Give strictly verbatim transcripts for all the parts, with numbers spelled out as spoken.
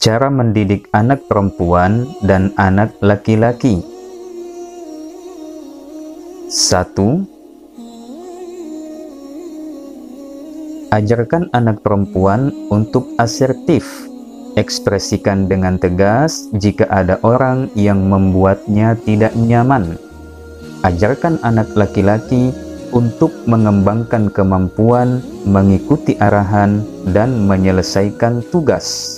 Cara mendidik anak perempuan dan anak laki-laki. Satu. Ajarkan anak perempuan untuk asertif. Ekspresikan dengan tegas jika ada orang yang membuatnya tidak nyaman. Ajarkan anak laki-laki untuk mengembangkan kemampuan mengikuti arahan dan menyelesaikan tugas.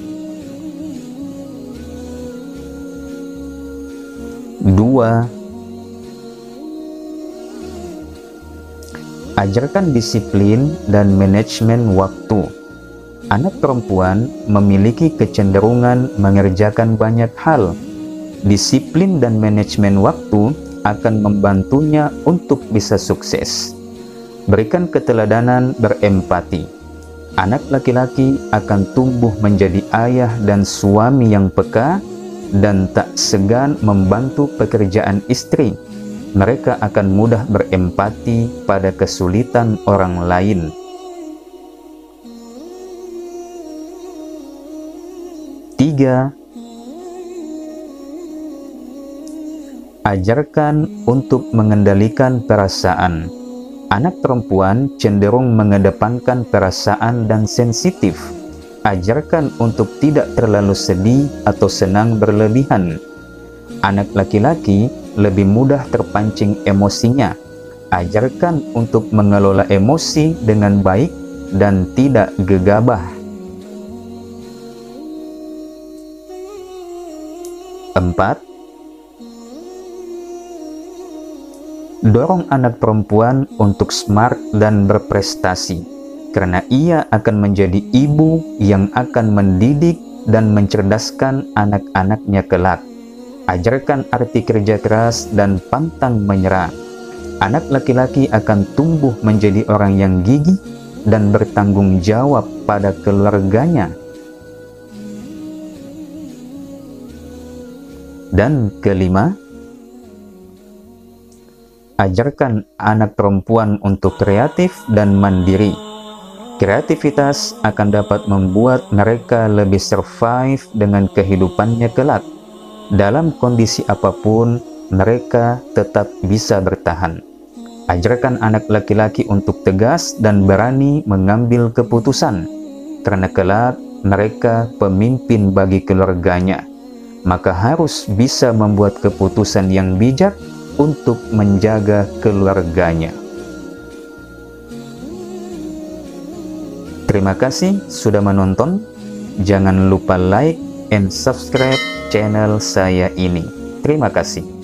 Dua. Ajarkan disiplin dan manajemen waktu. Anak perempuan memiliki kecenderungan mengerjakan banyak hal. Disiplin dan manajemen waktu akan membantunya untuk bisa sukses. Berikan keteladanan berempati. Anak laki-laki akan tumbuh menjadi ayah dan suami yang peka dan tak segan membantu pekerjaan istri. Mereka akan mudah berempati pada kesulitan orang lain. Tiga. Ajarkan untuk mengendalikan perasaan. Anak perempuan cenderung mengedepankan perasaan dan sensitif. Ajarkan untuk tidak terlalu sedih atau senang berlebihan. Anak laki-laki lebih mudah terpancing emosinya. Ajarkan untuk mengelola emosi dengan baik dan tidak gegabah. Empat. Dorong anak perempuan untuk smart dan berprestasi, karena ia akan menjadi ibu yang akan mendidik dan mencerdaskan anak-anaknya kelak. Ajarkan arti kerja keras dan pantang menyerah. Anak laki-laki akan tumbuh menjadi orang yang gigih dan bertanggung jawab pada keluarganya. Dan kelima, ajarkan anak perempuan untuk kreatif dan mandiri. Kreativitas akan dapat membuat mereka lebih survive dengan kehidupannya kelak. Dalam kondisi apapun, mereka tetap bisa bertahan. Ajarkan anak laki-laki untuk tegas dan berani mengambil keputusan, karena kelak mereka pemimpin bagi keluarganya. Maka harus bisa membuat keputusan yang bijak untuk menjaga keluarganya. Terima kasih sudah menonton. Jangan lupa like and subscribe channel saya ini. Terima kasih.